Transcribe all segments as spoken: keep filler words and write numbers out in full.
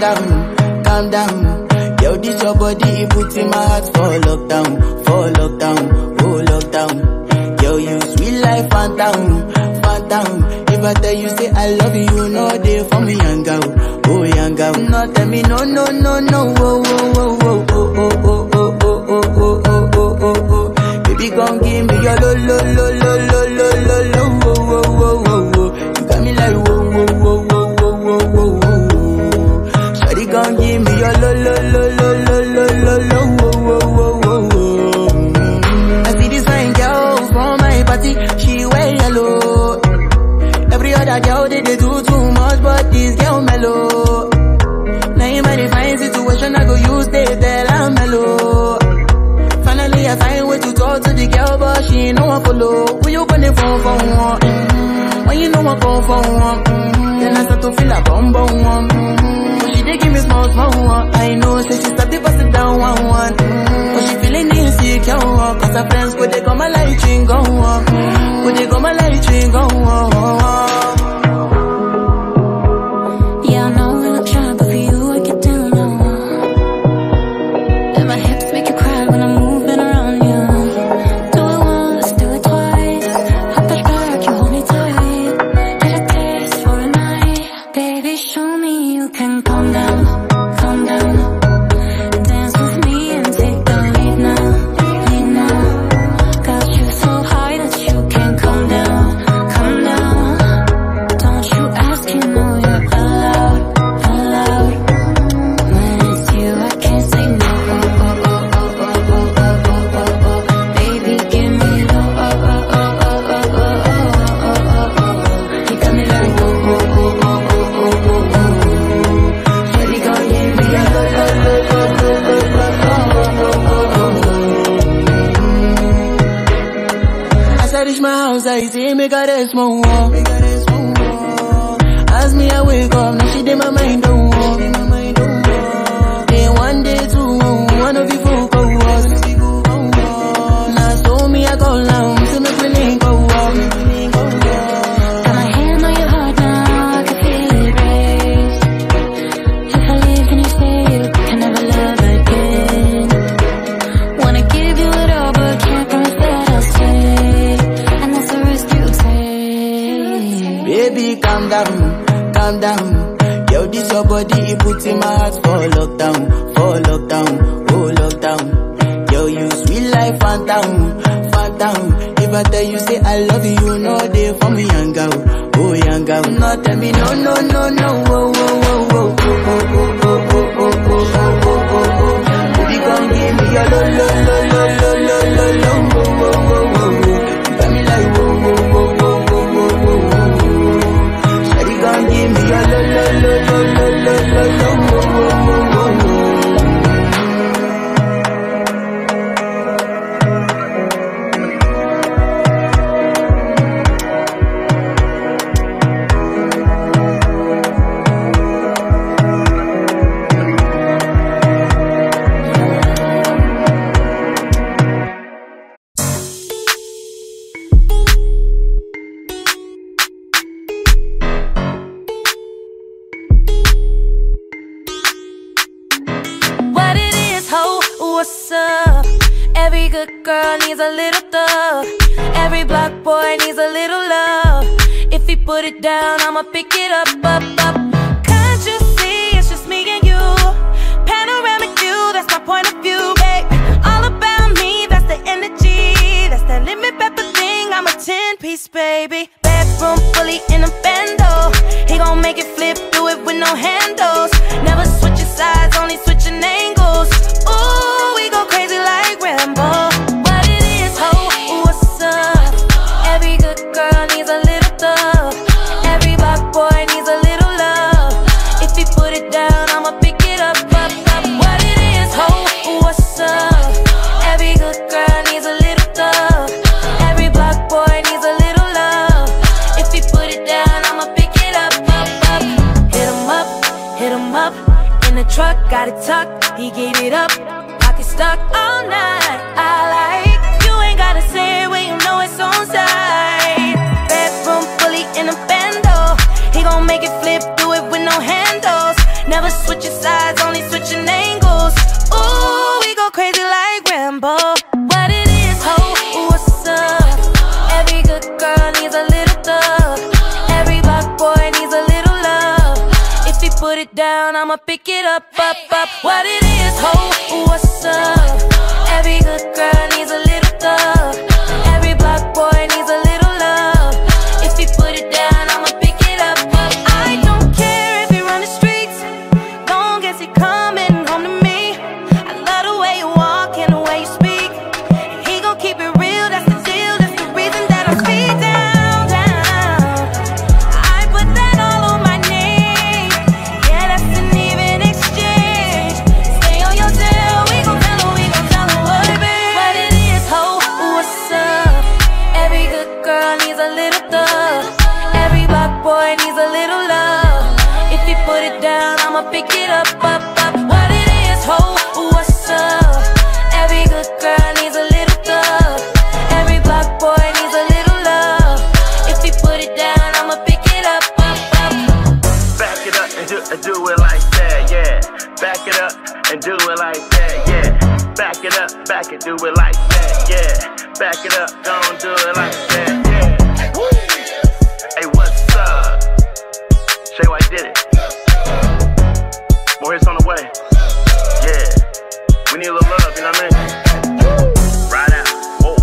down, calm down. Yo, this your body, it puts in my heart for lockdown, for lockdown, oh lockdown. Yo, you sweet life, phantom, phantom. If I tell you say I love you, you know they for me, yanga-oh, oh yanga-oh. No, tell me no, no, no, no, oh, oh, oh, oh, oh, oh, oh, oh, oh, oh, oh, oh, oh, oh. Baby, gon' give me your lo, lo, lo, lo, lo, lo, lo, lo, oh, oh, oh, oh, oh. You got me like whoa, whoa, whoa, whoa, whoa, whoa, whoa, whoa. Shawty gon' give me your lo, lo, lo, lo, lo, lo, lo, lo, oh, oh, oh, oh, oh. I see this fine girl from my party, she wear yellow. Every other girl they, they do too much, but this girl mellow. Now in my fine situation, I go use they tell I'm mellow. Finally I find way to talk to the girl, but she ain't no one follow. When you gonna phone for one? Mm-hmm. When you know I come for one? Mm-hmm. Then I start to feel a bum bum one. Mm-hmm. But she dey give me small small one. I know, say she start to bust it down one one. Mm-hmm. But she feeling insecure, cause her friends could they come my light ring go on. Could they come my light ring go on. Yeah, I know I look shy, but for you I get down low. And my hips make you cry when I'm moving around you. Do it once, do it twice. Hop that back, you hold me tight. Get a taste for a night. Baby, show me you can calm down, calm down. Dance with me and take the lead now, lead now. Got you so high that you can't calm down, calm down. Don't you ask, you know you're allowed, allowed. When it's you, I can't say no. Oh, oh, oh, oh, oh, oh, oh, oh, oh. Baby, give me the oh, oh, oh, oh, oh, oh, oh, oh, oh. You got me like oh, oh, oh, oh, oh, oh, oh, oh. Baby, gon' give me a oh, oh, oh, oh, oh, oh, oh, oh. As I reach my house, I see me got a small wall. As me I wake up, now she did my mind don't walk. Day one, day two, one of you folk go us. Now so me I go down, so me feeling go up. Got my hand on your heart now, I can feel it race. If I leave, can you stay? You can never love again. Wanna give you it all, but can't promise that I'll stay. And that's the risk you take. Baby, calm down, calm down. Yo, this your body, it puts in my heart for lockdown, for lockdown, oh lockdown. Yo, you sweet life, phantom, phantom. If I tell you say I love you, you know they for me, yanga-oh, oh yanga-oh. No, tell me no, no, no, no, oh, oh, oh, oh, oh, oh, oh, oh, oh, oh, oh, oh, oh, oh. Baby, come give me your lo, lo, lo, lo, lo, lo, lo, lo, oh, oh, oh, oh, oh. You got me like whoa, whoa, whoa, whoa, whoa, whoa, whoa, whoa. Shawty gon' give me your lo, lo, lo, lo, lo, lo, lo, lo, oh, oh, oh, oh, oh. What it is, ho, what's up? Every good girl needs a little thug. Every black boy needs a little love. If he put it down, I'ma pick it up, up, up. Can't you see it's just me and you? Panoramic view, that's my point of view, babe. All about me, that's the energy. That's that lemon pepper thing, I'm a ten-piece, baby. Bedroom fully in a bando. He gon' make it flip, do it with no handles. Never switching sides, only switching angles. Ooh, we go crazy like Rambo. What it is, ho, what's up? Every good girl needs a little thug. Every black boy needs a little love. If he put it down, I'ma pick it up, up, up. What it is, ho, what's up? Every good girl needs a little thug. Every black boy needs a little love. If he put it down, I'ma pick it up, up, up. Hit him up, hit him up. In the truck, got it tucked, he gave it up. Pocket stuck all night, I like. You ain't gotta say it when you know it's on side. Bedroom fully in a bando. He gon' make it flip, do it with no handles. Never switching sides, only switching angles. Ooh, we go crazy like Rambo. What it is, ho, what's up? Every good girl needs a little thug. Every black boy needs a little love. If he put it down, I'ma pick it up, up, up. What it is, ho, what's up? Every good girl needs a little thug. Every black boy needs a little love. If he put it down, I'ma pick it up, up. I don't care if you run the streets, long as he coming home to me. I love the way you walk and the way you speak. And he gon' keep it real, that's the deal. That's the reason that I speak down, down. I put that all on my name. Yeah, that's an even exchange. Stay on your tail, we gon' tell her, we gon' tell her what it is. What it is, ho, what's up? Every good girl needs a little thug. Every black boy needs a little love. If he put it down, I'ma pick it up, up, up. What it is, ho, what's up? Every good girl needs a little thug. Every black boy needs a little love. If he put it down, I'ma pick it up, up, up. Back it up and do, and do it like that, yeah. Back it up and do it like that, yeah. Back it up, back it, do it like that, yeah. Back it up, don't do it like that, yeah. Woo. Hey, what's up? Shay White did it. More hits on the way. Yeah. We need a little love, you know what I mean? Ride out. Whoa.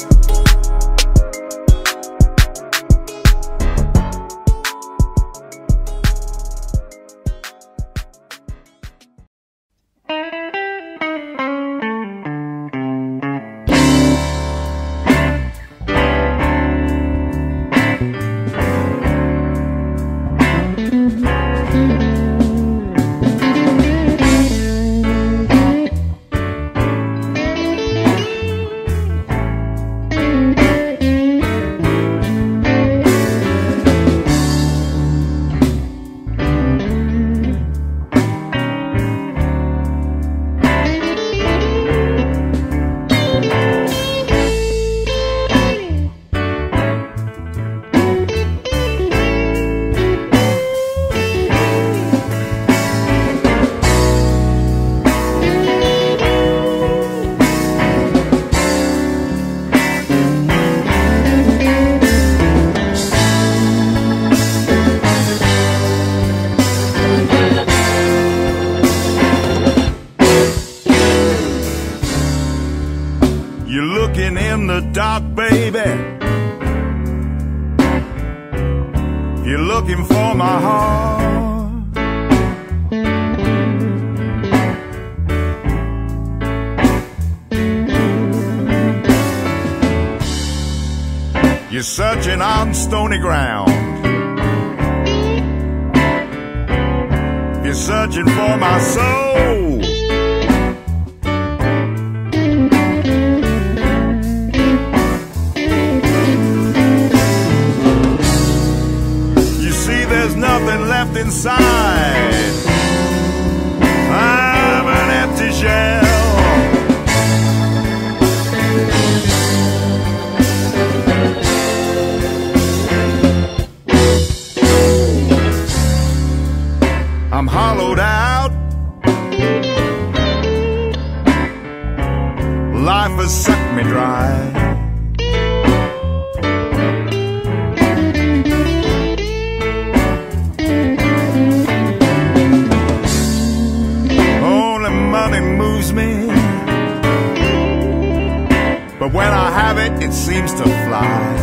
Dark, baby, you're looking for my heart. You're searching on stony ground. You're searching for my soul. There's nothing left inside. I'm an empty shell. I'm hollowed out. Life has sucked me dry. Me, but when I have it, it seems to fly.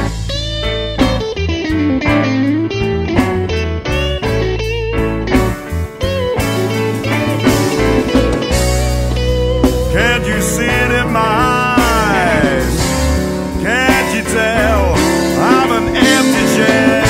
Can't you see it in my eyes? Can't you tell I'm an empty shell?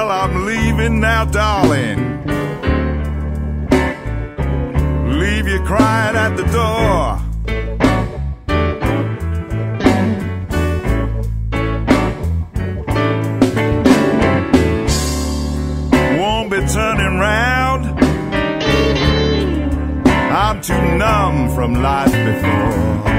Well, I'm leaving now, darling. Leave you crying at the door. Won't be turning round. I'm too numb from life before.